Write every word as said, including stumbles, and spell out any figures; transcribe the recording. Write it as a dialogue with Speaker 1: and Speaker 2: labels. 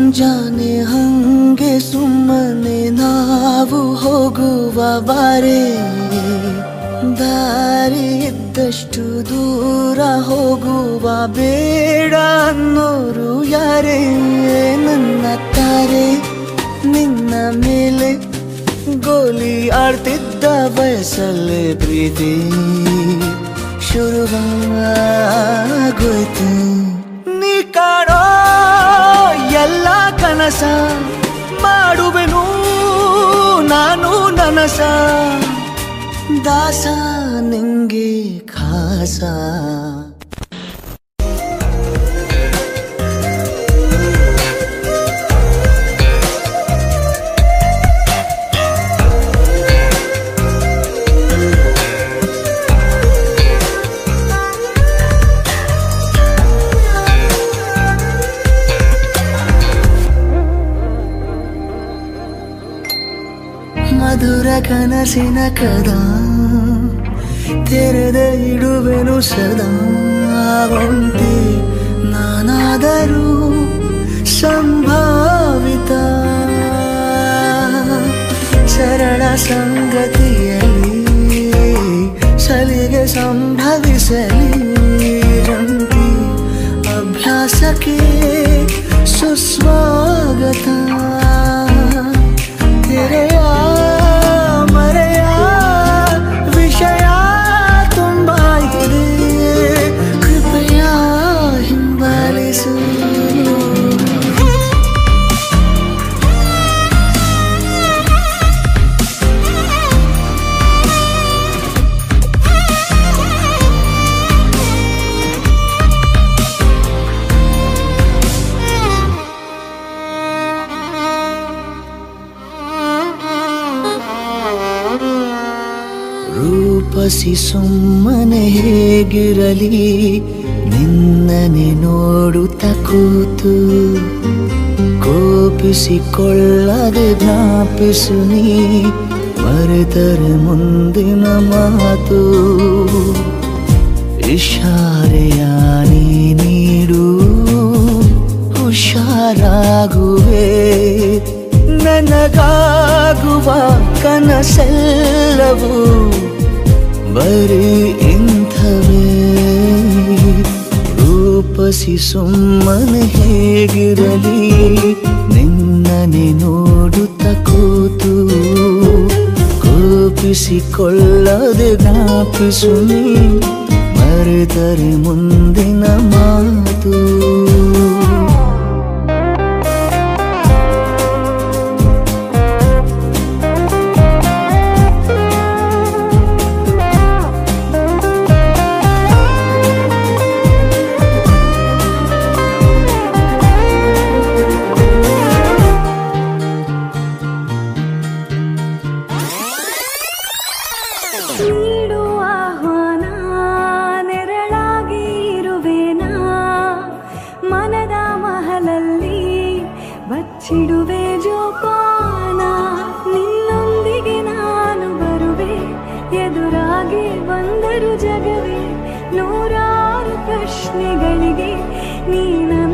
Speaker 1: ಮುಂಜಾನೆ ಹಂಗೆ ಸುಮ್ಮನೆ ನಾವು ಹೋಗುವ ಬಾರೆ, ದಾರಿ ಇದ್ದಷ್ಟು ದೂರ ಹೋಗುವ ಬೇಡ ಅನ್ನೋರು ಯಾರೇ. ನನ್ನ ತಾರೆ ನಿನ್ನ ಮೇಲೆ ಗೋಲಿ ಆಡ್ತಿದ್ದ ವಯಸ್ಸಲ್ಲೇ ಪ್ರೀತಿ ಶುರುವಾಗೋಯ್ತು. ನೀ ಕಾಣೋ ಎಲ್ಲ ಕನಸ ಮಾಡುವೆನು ನಾನು ನನಸ, ದಾಸ ನಿಂಗೆ ಖಾಸ. ಮಧುರ ಕನಸಿನ ಕದ ತೆರೆದ ಇಡುವೆನು ಸದಾ. ಒಂಟಿ ನಾನಾದರೂ ಸಂಭಾವಿತ, ಸರಳ ಸಂಗತಿಯಲ್ಲಿ ಸಲಿಗೆ ಸಂಭವಿಸಲಿ. ರಂತಿ ಅಭ್ಯಾಸಕ್ಕೆ ಸುಸ್ವಾಗತ. ತೆರೆಯ ಮರೆಯ ವಿಷಯ ತುಂಬ ಇದೆ, ಕೃಪೆಯ ಹಿಂಬಾಲಿಸು. ರೂಪಸಿ ಸುಮ್ಮನೆ ಹೇಗಿರಲಿ ನಿನ್ನನೆ ನೋಡುತ್ತ ಕೂತು, ಕೋಪಿಸಿಕೊಳ್ಳದೆ ಜ್ಞಾಪಿಸು ನೀ ಮರೆತರೆ ಮುಂದಿನ ಮಾತು. ಇಶಾರೆಯ ನೀ ನೀಡು ಹುಷಾರಾಗುವೆ, ನನಗಾಗುವ ಕನಸೆಲ್ಲವೂ ಬರೀ ಇಂಥವೇ. ರೂಪಸಿ ಸುಮ್ಮನೆ ಹೇಗಿರಲಿ ನಿನ್ನನೆ ನೋಡುತ್ತ ಕೂತು, ಕೋಪಿಸಿಕೊಳ್ಳದೆ ಜ್ಞಾಪಿಸು ನೀ ಮರೆತರೆ ಮುಂದಿನ ಮಾತು.
Speaker 2: ನೀಡು ಆಹ್ವಾನ ನೆರಳಾಗಿ ಇರುವೆನಾ, ಮನದ ಮಹಲಲ್ಲಿ ಬಚ್ಚಿಡುವೆ ಜೋಪಾನ. ನಿನ್ನೊಂದಿಗೆ ನಾನು ಬರುವೆ, ಎದುರಾಗಿ ಬಂದರು ಜಗವೇ ನೂರಾರು ಪ್ರಶ್ನೆಗಳಿಗೆ ನೀನ